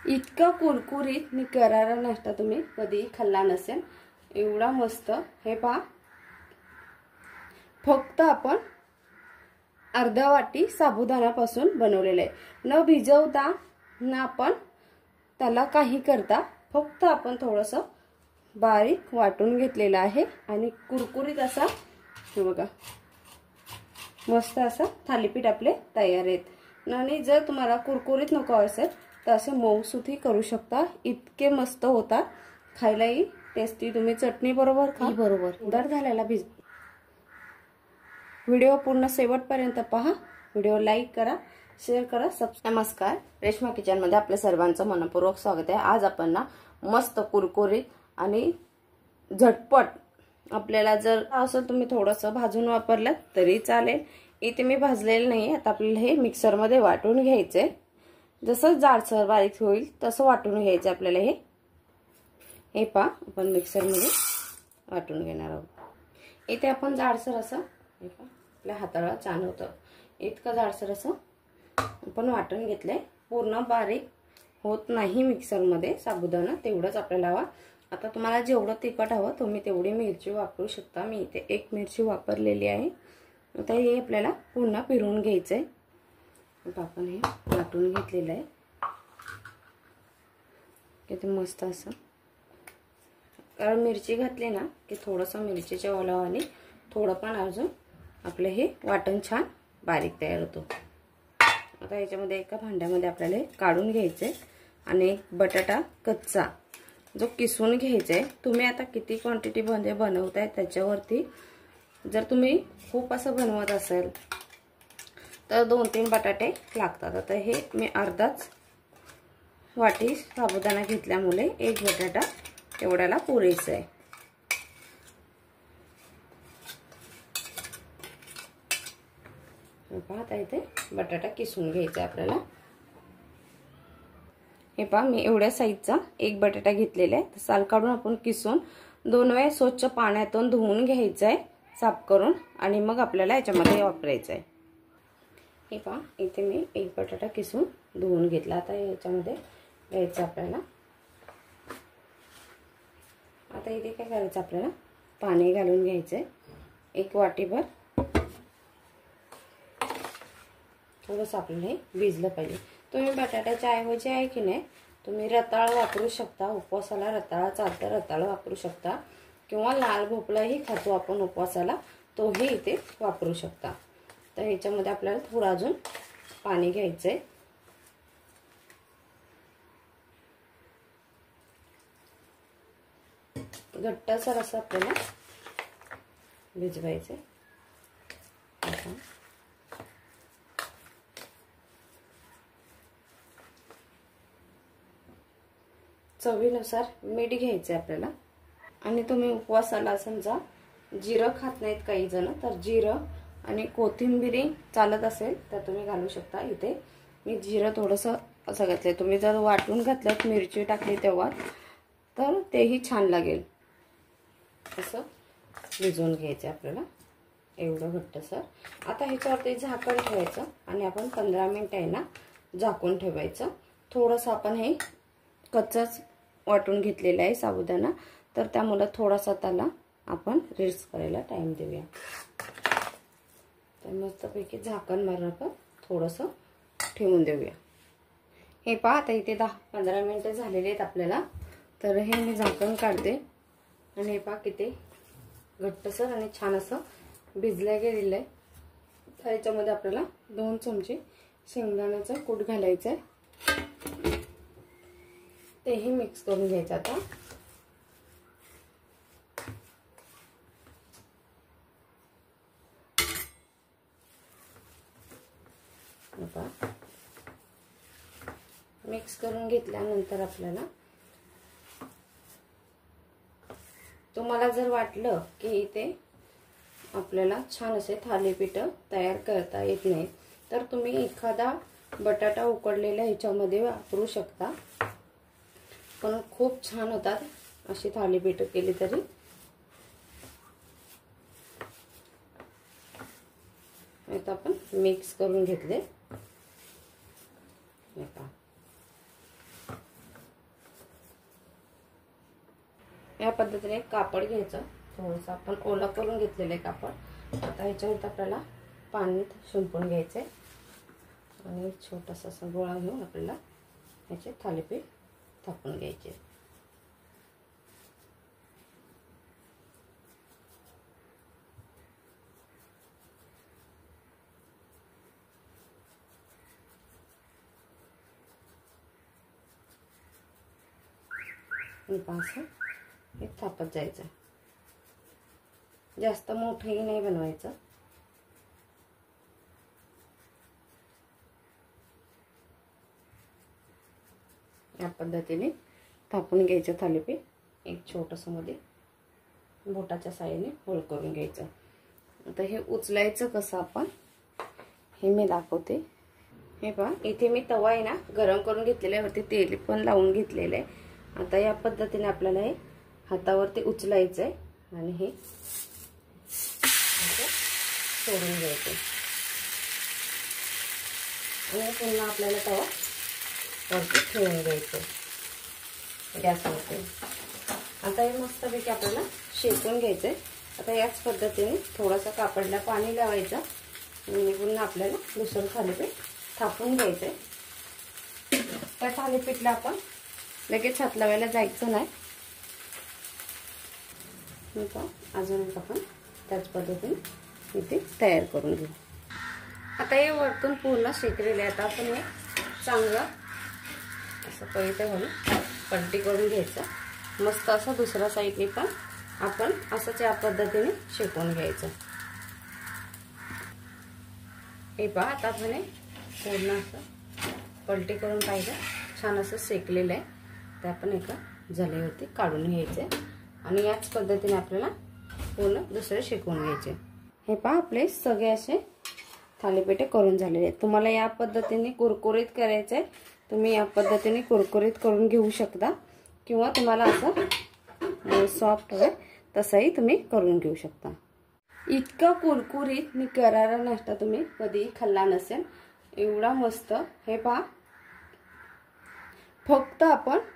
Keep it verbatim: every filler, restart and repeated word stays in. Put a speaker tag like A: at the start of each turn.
A: इतका कुरकुरीत आणि करारा नाश्ता तुम्ही कधीही खाल्ला नसेल, एवढा मस्त। हे पहा, फक्त आपण अर्धा वाटी साबुदाण्यापासून बनवलेले आहे, न भिजवता न आपण त्याला काही करता, फक्त आपण थोडंसं बारीक वाटून घेतलेलं आहे आणि कुरकुरीत असा हे बघा मस्त असा थालीपीठ आपले तयार आहेत। आणि जर तुम्हाला कुरकुरीत नको असेल तर असे मऊसुतही करू शकता, इतके मस्त होतात, खायलाही टेस्टी। तुम्ही चटणी बरोबर खा, बरोबर दर झालेला भिज। व्हिडिओ पूर्ण शेवटपर्यंत पहा, व्हिडिओ लाईक करा, शेअर करा, सबस्क्राइब। नमस्कार, रेश्मा किचन मध्ये आपल्या सर्वांचं मनपूर्वक स्वागत आहे। आज आपण ना मस्त कुरकुरीत आणि झटपट, आपल्याला जर असेल तुम्ही थोडंसं भाजून वापरलं तरी चालेल, इथे मी भाजलेलं नाही। आता आपल्याला हे मिक्सर मध्ये वाटून घ्यायचंय, जसं जाडसर बारीक होईल तसं वाटून घ्यायचं आपल्याला। हे हे पहा, आपण मिक्सर मध्ये वाटून घेणार आहोत। इथे आपण जाडसर असं हे पहा, आपल्या हाताला छान होतं, इतकं जाडसर असं आपण वाटून घेतलंय। पूर्ण बारीक होत नाही मिक्सर मध्ये साबुदाणा, तेवढंच आपल्याला हवा। आता तुम्हाला जेवढं तिखट हवं तुम्ही तेवढी मिरची वापरू शकता, मी इथे एक मिरची वापरलेली आहे। आता हे आपल्याला पुन्हा फिरवून घ्यायचंय। आपण हे वाटून घेतलेलं आहे, किती मस्त असं, कारण मिरची घातली ना की थोडंसं मिरचीच्या ओलावाने थोडं पण अजून आपलं हे वाटण छान बारीक तयार होतो। आता याच्यामध्ये एका भांड्यामध्ये आपल्याला काढून घ्यायचे आणि एक बटाटा कच्चा जो किसून घ्यायचा आहे। तुम्ही आता किती क्वांटिटी मध्ये बनवताय त्याच्यावरती, जर तुम्ही खूप असं बनवत असेल तर दोन तीन बटाटे लागतात। आता हे मी अर्धाच वाटी साबुदाणा घेतल्यामुळे एक बटाटा तेवढ्याला पुरेसा आहे। पहा, आता इथे बटाटा किसून घ्यायचा आपल्याला। हे पहा, मी एवढ्या साईजचा एक बटाटा घेतलेला आहे, साल काढून आपण किसून दोन वेळा स्वच्छ पाण्यातून धुवून घ्यायचं आहे साफ करून, आणि मग आपल्याला याच्यामध्ये वापरायचं आहे। हे पहा, इथे मी एक बटाटा किसून धुवून घेतला। आता याच्यामध्ये घ्यायचं आपल्याला। आता इथे काय करायचं आपल्याला, पाणी घालून घ्यायचंय एक वाटीभर, थोडंसं आपल्याला हे भिजलं पाहिजे। तुम्ही बटाट्याच्या ऐवजी आहे की नाही तुम्ही रताळ वापरू शकता, उपवासाला रताळा चालतं, रताळ वापरू शकता, किंवा लाल भोपळाही खातो आपण उपवासाला, तोही इथे वापरू शकता। तर ह्याच्यामध्ये आपल्याला थोडं अजून पाणी घ्यायचंय, घट्टसर असं आपल्याला भिजवायचंय। चवीनुसार मीठ घ्यायचंय आपल्याला। आणि तुम्ही उपवासाला समजा जिरं खात नाहीत काही जण, तर जिरं आणि कोथिंबीर चालत असेल तर तुम्ही घालू शकता। इथे मी जिरं थोडंसं असं घातलंय, तुम्ही जर वाटून घातलं मिरची टाकली तेव्हा तर तेही छान लागेल। असं भिजवून घ्यायचं आपल्याला एवढं घट्टसर। आता ह्याच्यावरती झाकण ठेवायचं आणि आपण पंधरा मिनिटं आहे ना झाकून ठेवायचं। थोडंसं आपण हे कच्चाच वाटून घेतलेला आहे साबुदाणा, तर त्यामुळे थोडासा त्याला आपण रेस्ट करायला टाइम देऊया। तर मस्तपैकी झाकण मारून आपण थोडंसं ठेवून देऊया। हे पहा, आता इथे दहा पंधरा मिनिटं झालेले आहेत आपल्याला, तर हे मी झाकण काढते आणि हे पहा किती घट्टसर आणि छान असं भिजलं गेलेलं आहे। तर याच्यामध्ये आपल्याला दोन चमचे शेंगदाण्याचं कूट घालायचं आहे, तेही मिक्स करून घ्यायचं। आता मिक्स करून घेतल्यानंतर आपल्याला, तुम्हाला जर वाटलं की इथे आपल्याला छान असे थालीपीठ तयार करता येत नाही तर तुम्ही एखादा बटाटा उकडलेला ह्याच्यामध्ये वापरू शकता, पण खूप छान होतात अशी थालीपीठ केली तरी। आता आपण मिक्स करून घेतले, या पद्धतीने कापड घ्यायचं, थोडंसं आपण ओला करून घेतलेलं आहे कापड. आता ह्याच्यावर आपल्याला पाणी शिंपून घ्यायचं आहे आणि छोटासा असा गोळा घेऊन आपल्याला ह्याचे थालीपीठ थापून घ्यायचे. असं हे थापत जायचं. जास्त मोठंही नाही बनवायचं. या पद्धतीने थापून घ्यायचं थालीपीठ. एक छोटंसं मध्ये बोटाच्या साहाय्याने होल करून घ्यायचं. आता हे उचलायचं कसं आपण हे मी दाखवते. हे पहा, इथे मी तवा आहे ना गरम करून घेतलेला आहे, वरती तेल पण लावून घेतलेलं आहे. आता या पद्धतीने आपल्याला हे हातावरती उचलायचं आहे आणि हे सोडून घ्यायचं आणि पुन्हा आपल्याला तवा वरती ठेवून घ्यायचं गॅसवरती. आता हे मस्तपैकी आपल्याला शेकून घ्यायचं आहे. आता याच पद्धतीने थोडासा कापडला पाणी लावायचं आणि पुन्हा आपल्याला दुसरं थालीपीठ थापून घ्यायचं आहे. त्या थालीपीठला आपण लगेच हात लावायला जायचं नाही. अजून एक आपण त्याच पद्धतीने इथे तयार करून घेऊ. आता हे वरतून पूर्ण शेकलेले आहे. आता आपण हे चांगलं असं पळीते घालून पलटी करून घ्यायचं. मस्त असं दुसऱ्या साईडने पण आपण असंच या पद्धतीने शेकून घ्यायचं. हे पहा, आता आपण हे पूर्ण असं पलटी करून पाहिजे छान असं शेकलेलं आहे. ते आपण एका जलेवरती काढून घ्यायचे आणि याच पद्धतीने आपल्याला पूर्ण दुसरे शेकवून घ्यायचे. हे पहा, आपले सगळे असे थालीपीठे करून झालेले आहेत. तुम्हाला या पद्धतीने कुरकुरीत करायचे तुम्ही या पद्धतीने कुरकुरीत करून घेऊ शकता किंवा तुम्हाला असं सॉफ्ट हवं तसंही तुम्ही करून घेऊ शकता. इतका कुरकुरीत मी करारा नाश्ता तुम्ही कधीही खाल्ला नसेल, एवढा मस्त. हे पहा, फक्त आपण